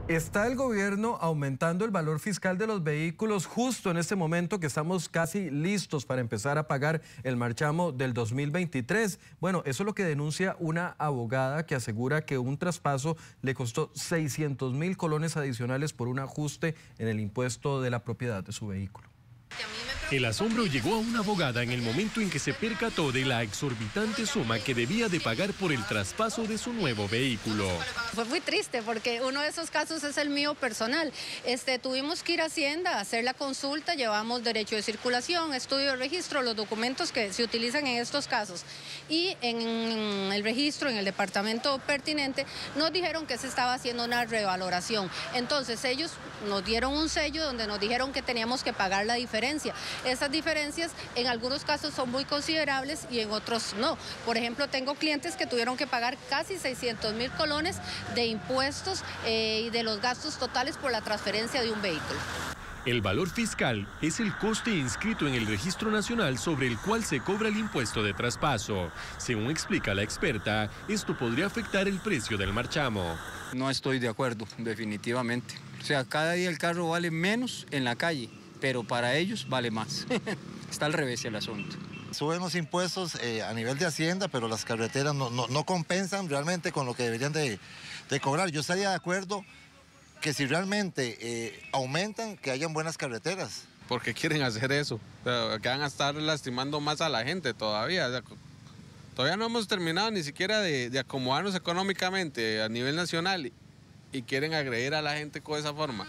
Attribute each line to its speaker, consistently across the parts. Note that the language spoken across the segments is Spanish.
Speaker 1: Está el gobierno aumentando el valor fiscal de los vehículos justo en este momento que estamos casi listos para empezar a pagar el marchamo del 2023. Bueno, eso es lo que denuncia una abogada que asegura que un traspaso le costó 600.000 colones adicionales por un ajuste en el impuesto de la propiedad de su vehículo.
Speaker 2: El asombro llegó a una abogada en el momento en que se percató de la exorbitante suma que debía de pagar por el traspaso de su nuevo vehículo.
Speaker 3: Fue muy triste porque uno de esos casos es el mío personal. Tuvimos que ir a Hacienda a hacer la consulta, llevamos derecho de circulación, estudio de registro, los documentos que se utilizan en estos casos. Y en el registro, en el departamento pertinente, nos dijeron que se estaba haciendo una revaloración. Entonces ellos nos dieron un sello donde nos dijeron que teníamos que pagar la diferencia. Esas diferencias en algunos casos son muy considerables y en otros no. Por ejemplo, tengo clientes que tuvieron que pagar casi 600.000 colones de impuestos y de los gastos totales por la transferencia de un vehículo.
Speaker 2: El valor fiscal es el coste inscrito en el Registro Nacional sobre el cual se cobra el impuesto de traspaso. Según explica la experta, esto podría afectar el precio del marchamo.
Speaker 4: No estoy de acuerdo, definitivamente. O sea, cada día el carro vale menos en la calle, pero para ellos vale más. Está al revés el asunto.
Speaker 5: Suben los impuestos a nivel de Hacienda, pero las carreteras no compensan realmente con lo que deberían de cobrar. Yo estaría de acuerdo que si realmente aumentan, que hayan buenas carreteras.
Speaker 6: ¿Por qué quieren hacer eso? O sea, que van a estar lastimando más a la gente todavía. O sea, todavía no hemos terminado ni siquiera de acomodarnos económicamente a nivel nacional y quieren agredir a la gente con esa forma.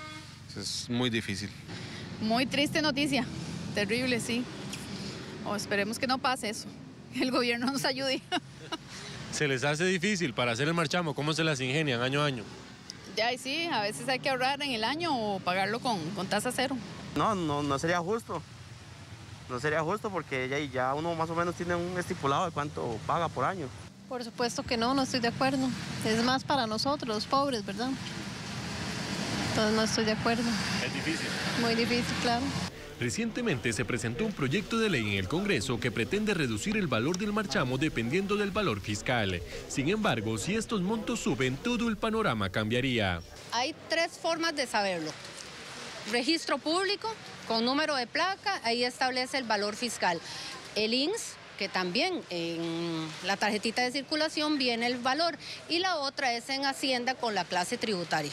Speaker 6: Es muy difícil.
Speaker 7: Muy triste noticia, terrible, sí. Esperemos que no pase eso, que el gobierno nos ayude.
Speaker 2: ¿Se les hace difícil para hacer el marchamo? ¿Cómo se las ingenian año a año?
Speaker 7: Ya, y sí, a veces hay que ahorrar en el año o pagarlo con tasa cero.
Speaker 8: No sería justo. No sería justo porque ya uno más o menos tiene un estipulado de cuánto paga por año.
Speaker 9: Por supuesto que no estoy de acuerdo. Es más para nosotros, los pobres, ¿verdad? Entonces no estoy de acuerdo.
Speaker 2: Es difícil.
Speaker 9: Muy difícil, claro.
Speaker 2: Recientemente se presentó un proyecto de ley en el Congreso que pretende reducir el valor del marchamo dependiendo del valor fiscal. Sin embargo, si estos montos suben, todo el panorama cambiaría.
Speaker 3: Hay tres formas de saberlo. Registro público, con número de placa, ahí establece el valor fiscal. El INSS, que también en la tarjetita de circulación viene el valor. Y la otra es en Hacienda con la clase tributaria.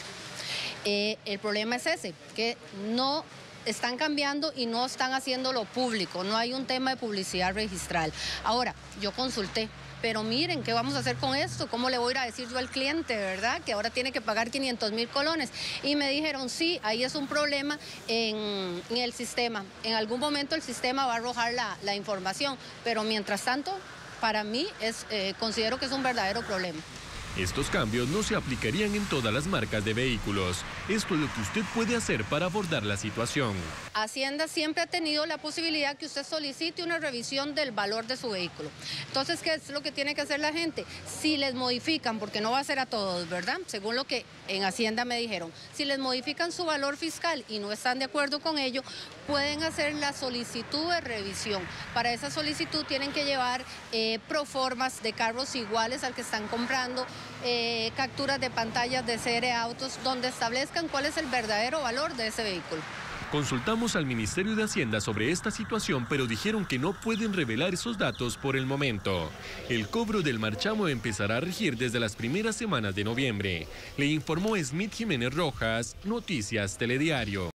Speaker 3: El problema es ese, que no están cambiando y no están haciéndolo público, no hay un tema de publicidad registral. Ahora, yo consulté, pero miren, ¿qué vamos a hacer con esto? ¿Cómo le voy a ir a decir yo al cliente, verdad? Que ahora tiene que pagar 500.000 colones. Y me dijeron, sí, ahí es un problema en el sistema. En algún momento el sistema va a arrojar la información, pero mientras tanto, para mí considero que es un verdadero problema.
Speaker 2: Estos cambios no se aplicarían en todas las marcas de vehículos. Esto es lo que usted puede hacer para abordar la situación.
Speaker 3: Hacienda siempre ha tenido la posibilidad que usted solicite una revisión del valor de su vehículo. Entonces, ¿qué es lo que tiene que hacer la gente? Si les modifican, porque no va a ser a todos, ¿verdad? Según lo que en Hacienda me dijeron, si les modifican su valor fiscal y no están de acuerdo con ello, pueden hacer la solicitud de revisión. Para esa solicitud tienen que llevar proformas de carros iguales al que están comprando, capturas de pantallas de CR Autos donde establezcan cuál es el verdadero valor de ese vehículo.
Speaker 2: Consultamos al Ministerio de Hacienda sobre esta situación, pero dijeron que no pueden revelar esos datos por el momento. El cobro del marchamo empezará a regir desde las primeras semanas de noviembre. Le informó Smith Jiménez Rojas, Noticias Telediario.